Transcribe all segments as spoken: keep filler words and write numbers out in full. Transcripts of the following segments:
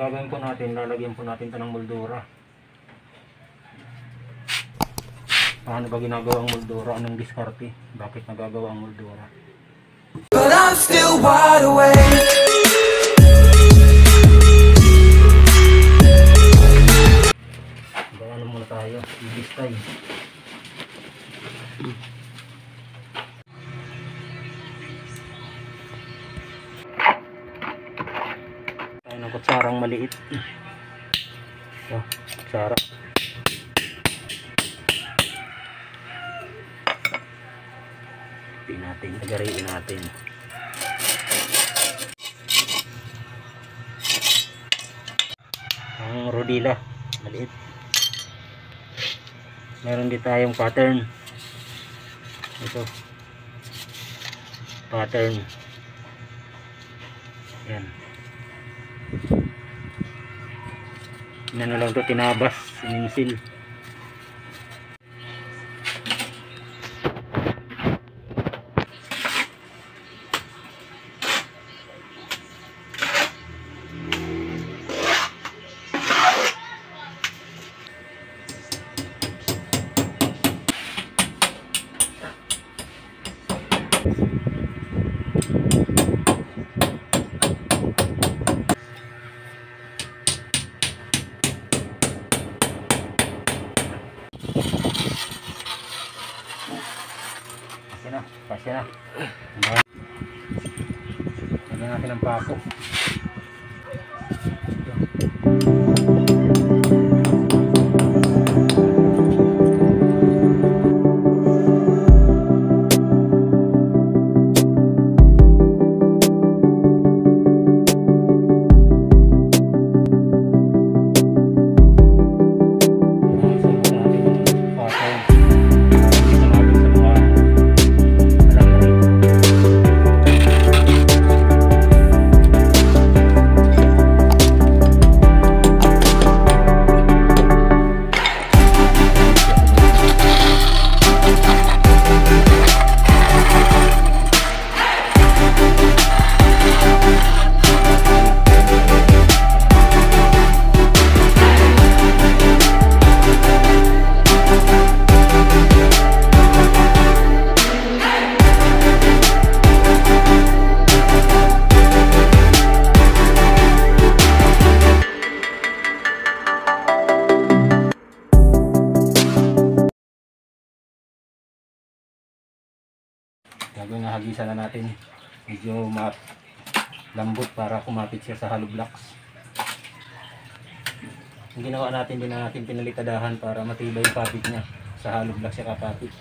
gagawin po natin, lalagyan po natin ito ng moldura. Paano ba ginagawa ang moldura? Anong diskarte? Bakit nagagawa ang moldura? But I'm still wide awake. Ano muna tayo? Ibistay. Tayo ng kutsarang maliit. Ito, kutsara. Tingnan natin, agariin natin. Ang rodila, maliit. Meron din tayong pattern. Ito. Pattern. Yan. Ano lang ito, tinabas, sininsil. Kasi na, kasi na. Lagyan natin ang pako. Gagawin na hagisan na natin, medyo mat lambot para kumapit siya sa hollow blocks. Ang ginawa natin, din na natin pinalitadahan para matibay yung kapit niya sa hollow blocks siya kakapit.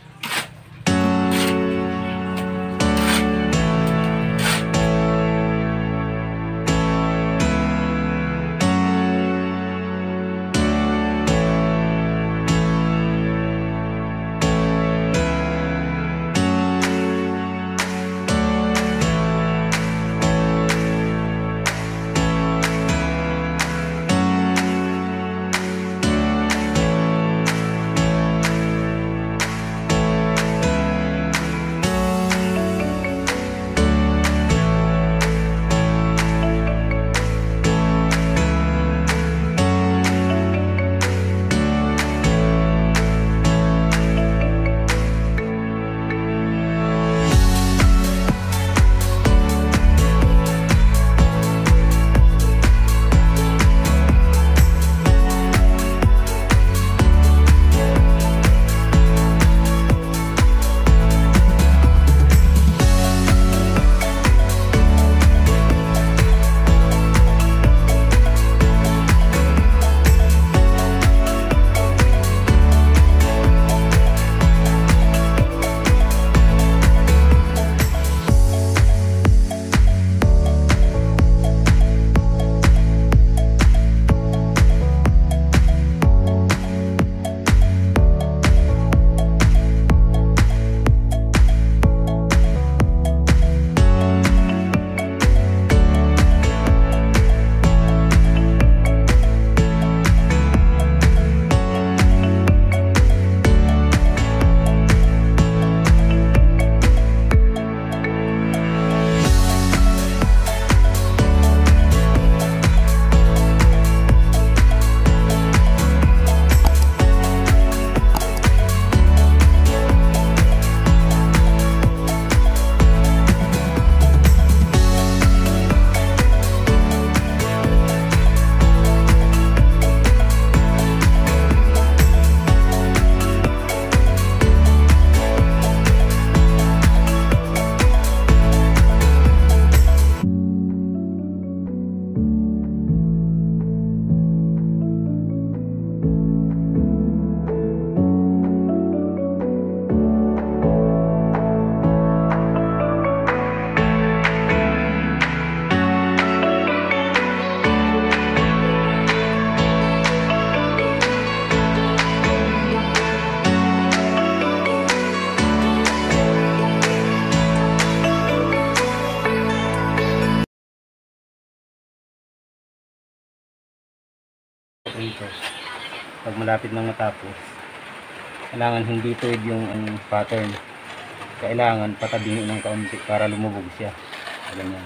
rito. Pag malapit nang matapos, kailangan hindi tuwid yung um, pattern. Kailangan patabingin ng kaunti para lumubog siya. Ganyan.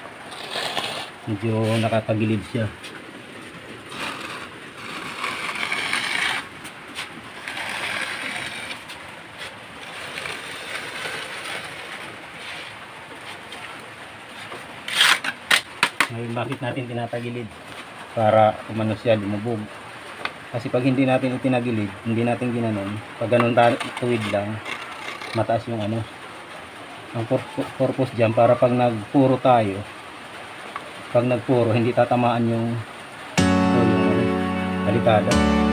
Medyo nakakagilid siya. Ngayon, bakit natin tinatagilid? Para umano siya, lumubog. Kasi pag hindi natin itinagilid, hindi natin ginanon, pag ganun tuwid lang, mataas yung ano. Ang purpose dyan, para pag nagpuro tayo, pag nagpuro, hindi tatamaan yung, yung ano, kalikada.